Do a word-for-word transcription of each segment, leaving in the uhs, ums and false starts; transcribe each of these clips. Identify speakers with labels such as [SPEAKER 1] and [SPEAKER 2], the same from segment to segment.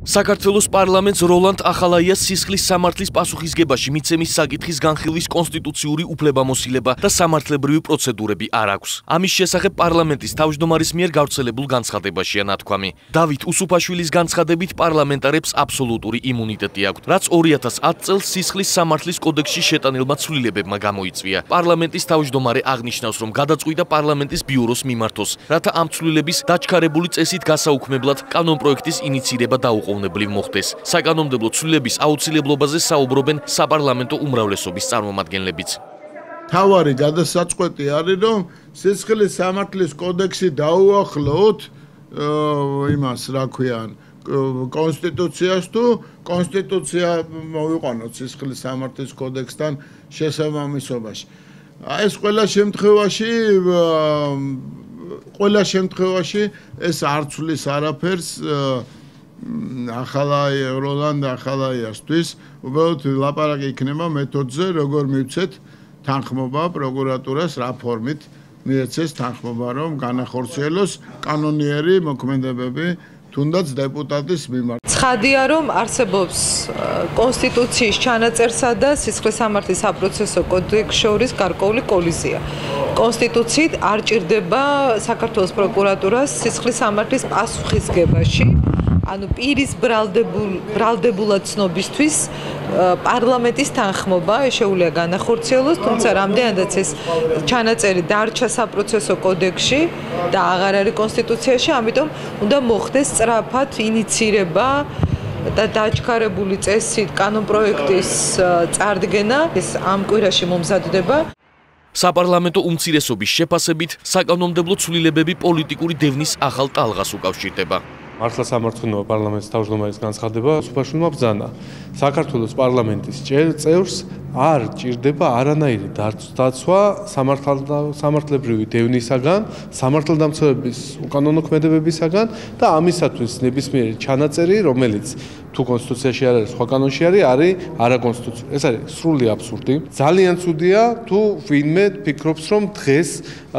[SPEAKER 1] საქართველოს პარლამენტს როლანდ ახალაიას სისხლის სამართლის პასუხისგებაში მიცემის საკითხის განხილვის კონსტიტუციური უფლებამოსილება და სამართლებრივი პროცედურები არ აქვს. ამის შესახებ პარლამენტის თავმჯდომარის მიერ გავრცელებულ განცხადებაშია ნათქვამი. დავით უსუფაშვილის განცხადებით პარლამენტარებს აბსოლუტური იმუნიტეტი აქვთ, რაც ორი ათას ათ წელს სისხლის სამართლის კოდექსში შეტანილმა ცვლილებებმა გამოიწვია. პარლამენტის თავმჯდომარე აღნიშნავს, რომ გადაწყვიტა პარლამენტის ბიუროს მიმართოს, რათა ამ ცვლილების დაჩქარებული წესით გასაუქმებლად კანონპროექტის ინიცირება დაუყოვნებლივ მოხდეს. საკანონმდებლო ცვლილების აუცილებლობაზე საუბრობენ საპარლამენტო უმრავლესობის წარმომადგენლებიც.
[SPEAKER 2] თავარი გადასაწყვეტი არის, რომ სისხლის სამართლის კოდექსი დაუახლოვთ იმას, რა ქვიან, კონსტიტუციას თუ კონსტიტუცია მოვიყვანოთ სისხლის სამართლის კოდექსთან შესაბამისობაში. ეს ყველა შემთხვევაში ყველა შემთხვევაში ეს არ ცვლის არაფერს ახალაია როლანდ ახალაიასთვის, უბრალოდ ლაპარაკი იქნება მეთოდზე, როგორ მივცეთ თანხმობა პროკურატურას რა ფორმით მიეცეს თანხმობა, რომ განახორციელოს კანონიერი მოქმედებები თუნდაც დეპუტატის მიმართ.
[SPEAKER 3] ცხადია, რომ არსებობს კონსტიტუციის ჩანაწერსა და სისხლის სამართლის საპროცესო კოდექსს შორის გარკვეული კოლიზია. კონსტიტუციით არ ჭირდება საქართველოს პროკურატურას სისხლის სამართლის პასუხისგებაში. ანუ პირის ბრალდებულად ცნობისთვის პარლამენტის თანხმობა შეუძლია განახორციელოს, თუმცა რამდენადაც ეს ჩანაწერი დარჩა საპროცესო კოდექსში და აღარ არის კონსტიტუციაში, ამიტომ უნდა მოხდეს სწრაფად ინიცირება და დაჩქარებული წესით კანონპროექტის წარდგენა, ეს ამ კვირაში მომზადდება.
[SPEAKER 1] საპარლამენტო უმცირესობის შეფასებით საკანონმდებლო ცვლილებები პოლიტიკური დევნის ახალ ტალღას უკავშირდება.
[SPEAKER 4] მართლა სამართლიანობა პარლამენტის თავმჯდომარის განცხადება უსუფაშვილმა ბრძანა. საქართველოს პარლამენტის წევრს არ ჭირდება არანაირი დაცვა სამართლებრივი დევნისაგან, სამართალდამცავების უკანონო ქმედებებისაგან და ამისათვის ნებისმიერი ჩანაწერი, რომელიც თუ კონსტიტუციაში არ არის, სხვა კანონში არის, არის არაკონსტიტუციური. ეს არის სრული აბსურდი. ძალიან ცუდია თუ ვინმე ფიქრობს, რომ დღეს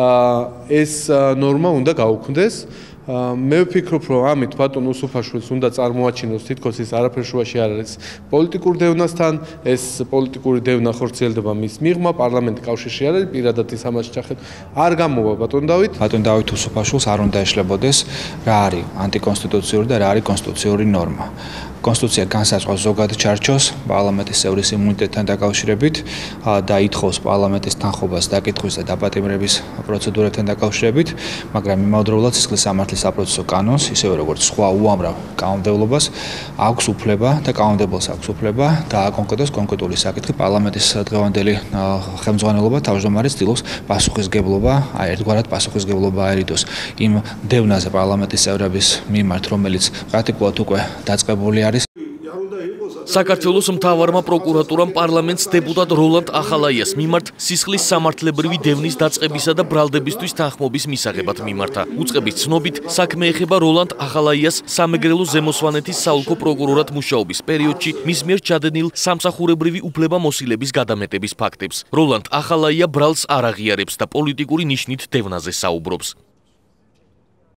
[SPEAKER 4] ეს ნორმა უნდა გაუქმდეს. მე ვფიქრობ, რომ ამით ბატონ უსუფაშვილს უნდა წარმოაჩინოს თითქოს ის არაფერ შუაში არ არის პოლიტიკურ დევნასთან, ეს პოლიტიკური დევნა ხორციელდება მის მიღმა, პარლამენტი კავშირში არ არის, პირადად ის ამას ჩახეთ. არ გამოვა ბატონ დავით.
[SPEAKER 5] ბატონ დავით უსუფაშვილს არ უნდა ეშლებოდეს რა არის ანტიკონსტიტუციური და რა არის კონსტიტუციური ნორმა. კონსტიტუცია განსაზღვრავს ზოგად ჩარჩოს პარლამენტის წევრის იმუნიტეტთან დაკავშირებით და ითხოვს პარლამენტის თანხმობას დაკითხვის და დაპატიმრების პროცედურებთან დაკავშირებით, მაგრამ იმავდროულად სისხლის სამართლის საპროცესო კანონს, ისევე როგორც სხვა უამრავ კანონმდებლობას, აქვს უფლება და კანონმდებლს აქვს უფლება დააკონკრეტოს კონკრეტული საკითხი. პარლამენტის დღევანდელი ხელმძღვანელობა თავმჯდომარე ცდილობს პასუხისგებლობა, აი ერთგვარად პასუხისგებლობა აერიდოს იმ დევნაზე პარლამენტის წევრების მიმართ, რომელიც პრაქტიკულად უკვე დაწყებული არის.
[SPEAKER 1] საქართველოს მთავარმა პროკურატურამ პარლამენტს დეპუტატ როლანდ ახალაიას მიმართ სისხლის სამართლებრივი დევნის დაწყებისა და ბრალდებისთვის თანხმობის მისაღებად მიმართა. უწყების ცნობით, საქმე ეხება როლანდ ახალაიას სამეგრელო ზემოსვანეთის საოლქო პროკურორად მუშაობის პერიოდში მის მიერ ჩადენილ სამსახურებრივი უფლებამოსილების გადამეტების ფაქტებს. როლანდ ახალაია ბრალს არ აღიარებს და პოლიტიკური ნიშნით დევნაზე საუბრობს.